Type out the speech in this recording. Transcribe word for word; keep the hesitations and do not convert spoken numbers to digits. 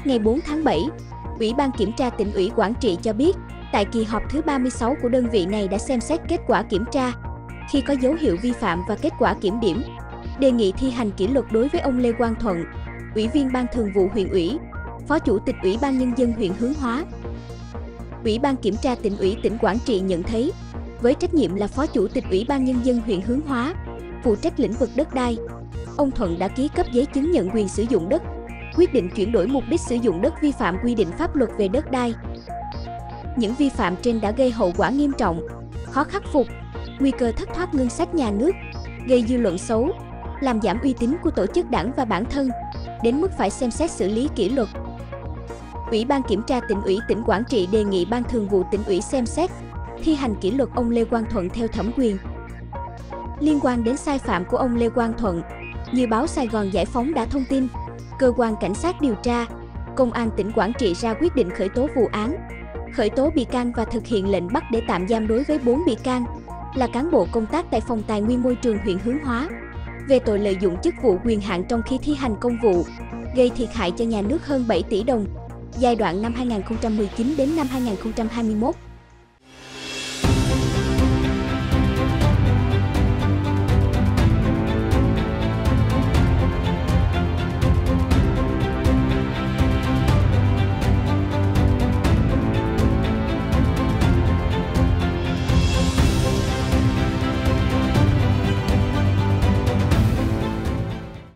Ngày bốn tháng bảy, Ủy ban Kiểm tra Tỉnh ủy Quảng Trị cho biết, tại kỳ họp thứ ba mươi sáu của đơn vị này đã xem xét kết quả kiểm tra. Khi có dấu hiệu vi phạm và kết quả kiểm điểm, đề nghị thi hành kỷ luật đối với ông Lê Quang Thuận, Ủy viên Ban Thường vụ huyện ủy, Phó Chủ tịch Ủy ban Nhân dân huyện Hướng Hóa. Ủy ban Kiểm tra Tỉnh ủy tỉnh Quảng Trị nhận thấy, với trách nhiệm là Phó Chủ tịch Ủy ban Nhân dân huyện Hướng Hóa, phụ trách lĩnh vực đất đai, ông Thuận đã ký cấp giấy chứng nhận quyền sử dụng đất, quyết định chuyển đổi mục đích sử dụng đất vi phạm quy định pháp luật về đất đai. Những vi phạm trên đã gây hậu quả nghiêm trọng, khó khắc phục, nguy cơ thất thoát ngân sách nhà nước, gây dư luận xấu, làm giảm uy tín của tổ chức đảng và bản thân, đến mức phải xem xét xử lý kỷ luật. Ủy ban Kiểm tra Tỉnh ủy tỉnh Quảng Trị đề nghị Ban Thường vụ Tỉnh ủy xem xét, thi hành kỷ luật ông Lê Quang Thuận theo thẩm quyền. Liên quan đến sai phạm của ông Lê Quang Thuận, như báo Sài Gòn Giải phóng đã thông tin, Cơ quan Cảnh sát điều tra, Công an tỉnh Quảng Trị ra quyết định khởi tố vụ án, khởi tố bị can và thực hiện lệnh bắt để tạm giam đối với bốn bị can, là cán bộ công tác tại Phòng Tài nguyên Môi trường huyện Hướng Hóa, về tội lợi dụng chức vụ quyền hạn trong khi thi hành công vụ, gây thiệt hại cho nhà nước hơn bảy tỷ đồng, giai đoạn năm hai nghìn không trăm mười chín đến năm hai nghìn không trăm hai mươi mốt.